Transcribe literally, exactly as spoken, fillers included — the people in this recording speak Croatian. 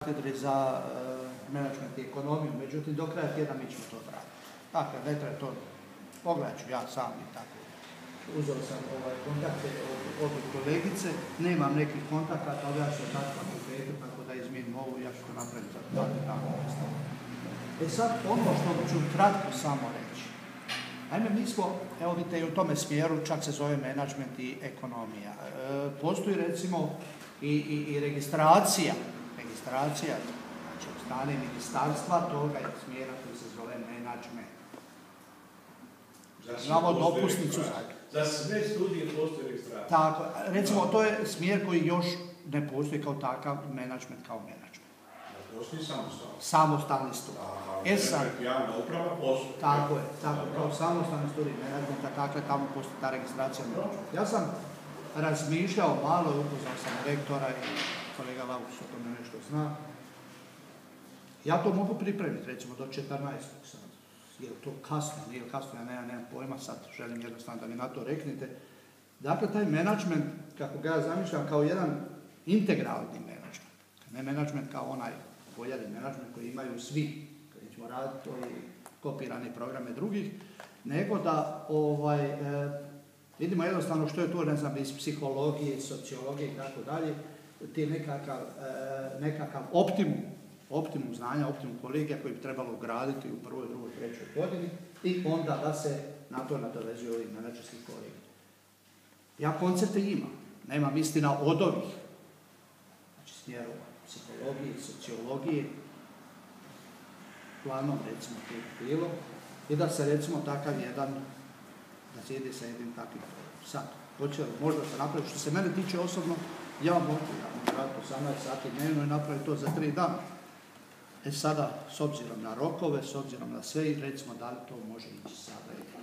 katedri za uh, menadžment i ekonomiju, međutim do kraja tjedna mi ćemo to odraditi. Dakle, ne treba to, pogledat ću ja sam i tako. Uzeo sam ovaj, kontakte od, od kolegice, nemam nekih kontakata, ali ja ću dati fakultetu, tako da izmijenim ovo, ja ću to napraviti za tako tamo. E sad, ono što ću kratko samo reći. Naime, mi smo, evo vidite, i u tome smjeru, čak se zove menadžment i ekonomija. E, postoji recimo i, i, i registracija, registracija, znači od strane ministarstva toga je smjera koji se zove menadžment. Imamo dopusnicu za... Za sve studije postoji registracija. Tako, recimo, to je smjer koji još ne postoji kao takav menadžment kao menadžment. Ne postoji samostalni. Samostalni studij. E sad, javna uprava postoji. tako je, tako kao samostalni studij menadžmenta, dakle tamo postoji ta registracija menadžmenta. Ja sam razmišljao malo, upoznao sam rektora i kolega Lauks o tome nešto zna. Ja to mogu pripremiti, recimo, do četrnaestog sad. Je li to kasno, nije li kasno, ja nemam, nemam pojma, sad želim jednostavno da mi na to reknete. Dakle, taj menadžment, kako ga ja zamišljam, kao jedan integralni menadžment. Ne menadžment kao onaj voljeni menadžment koji imaju svi, koji ćemo raditi ovi kopirane programe drugih, nego da ovaj, e, vidimo jednostavno što je to, ne znam, iz psihologije, sociologije i tako dalje, ti nekakav, e, nekakav optimum, optimum znanja, optimum kolegija koji bi trebalo ugraditi u prvoj, drugoj, trećoj godini i onda da se na to nadovezuju ovi menadžerski kolegiji. Ja koncepte imam, nemam istina od ovih, znači smjerova psihologije, sociologije, planom recimo to bilo, i da se recimo takav jedan, da se ide sa jednim takvim sad. Počelo, možda se napravi, što se mene tiče osobno, ja mogu, ja mogu raditi osamnaest sati dnevno i napraviti to za tri dana. E sada, s obzirom na rokove, s obzirom na sve, recimo da li to može ići sada